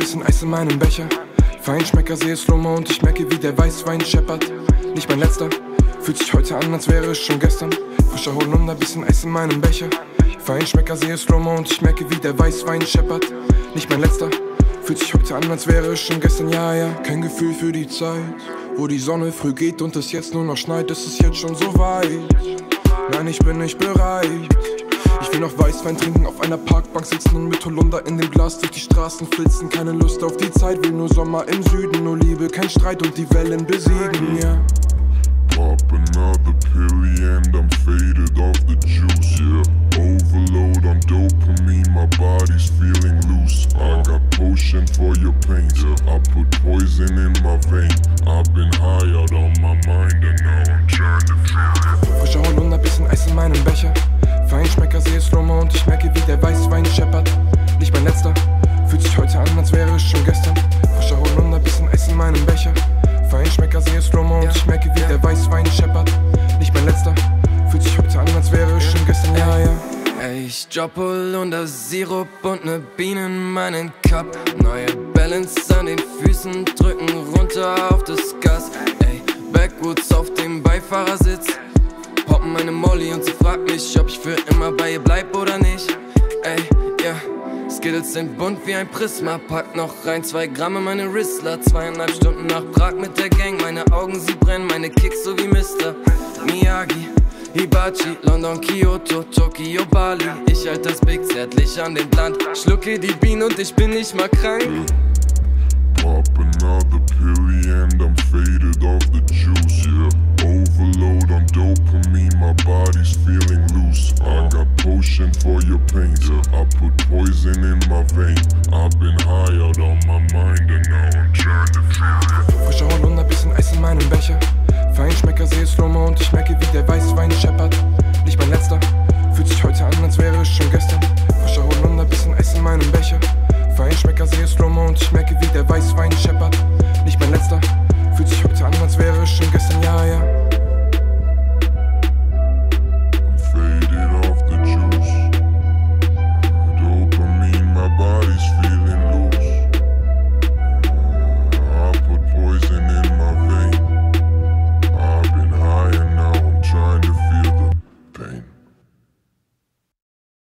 bisschen Eis in meinem Becher. Feinschmecker, sehe Slow-Mo und ich merke, wie der Weißwein scheppert. Nicht mein letzter, fühlt sich heute an, als wäre es schon gestern. Frischer Holunder, bisschen Eis in meinem Becher. Feinschmecker, sehe Slow-Mo und ich merke, wie der Weißwein scheppert. Nicht mein letzter, fühlt sich heute an, als wäre es schon gestern. Ja, ja, kein Gefühl für die Zeit, wo die Sonne früh geht und es jetzt nur noch schneit. Es ist jetzt schon so weit, nein, ich bin nicht bereit. Ich will noch Weißwein trinken, auf einer Parkbank sitzen und mit Holunder in dem Glas durch die Straßen flitzen. Keine Lust auf die Zeit, will nur Sommer im Süden, nur Liebe, kein Streit und die Wellen besiegen, ja. Pop another pilly and I'm faded off the juice, yeah. Overload on dopamine, my body's feeling loose. I got potion for your pain, yeah. I put poison in my vein. I've been high out on my mind and now I'm trying to feel it. Frischer Holunder, bisschen Eis in meinem Becher. Feinschmecker, sehe Slow-Mo und ich merke, wie der Weißwein scheppert. Nicht mein letzter, fühlt sich heute an, als wäre es schon gestern. Frischer Holunder, bisschen Eis in meinem Becher. Feinschmecker, sehe Slow-Mo und ich merke, wie der Weißwein scheppert. Nicht mein letzter, fühlt sich heute an, als wäre es schon gestern, ja, ja. Ey, ich dropp Holunder, Sirup und ne Biene in meinen Cup. Neue Balance an den Füßen, drücken runter auf das Gas. Ey, Backwoods auf dem Beifahrersitz. Poppen meine Molly und sie fragt mich, ob ich für immer bei ihr bleib oder nicht. Ey, ja, Skittles sind bunt wie ein Prisma. Pack noch rein 2 Gramm in meine Whistler. 2,5 Stunden nach Prag mit der Gang. Meine Augen, sie brennen, meine Kicks so wie Mr. Miyagi, Hibachi, London, Kyoto, Tokio, Bali. Ich halt das Big zärtlich an den Blunt. Schlucke die Bienen und ich bin nicht mal krank. Pop another pilly and I'm faded off the juice, yeah. Overload on dopamine, my body's feeling loose. I got potion for your pain, yeah. I put poison in my vein. I've been high out on my mind and now I'm trying to feel it. Frischer Holunder, bisschen Eis in meinem Becher. Feinschmecker, sehe Slow-Mo und ich merke, wie der Weißwein scheppert. Nicht mein letzter, fühlt sich heute an, als wäre es schon gestern.